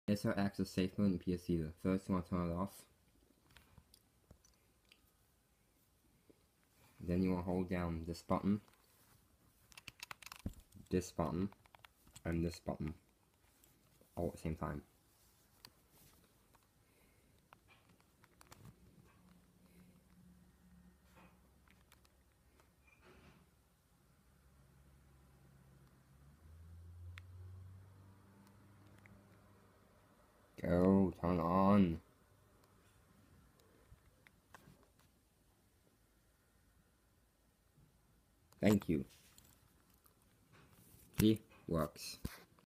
This our access safe mode in PS Vita. First, you want to turn it off. Then you want to hold down this button, and this button, all at the same time. Go, turn on. Thank you. See? Works.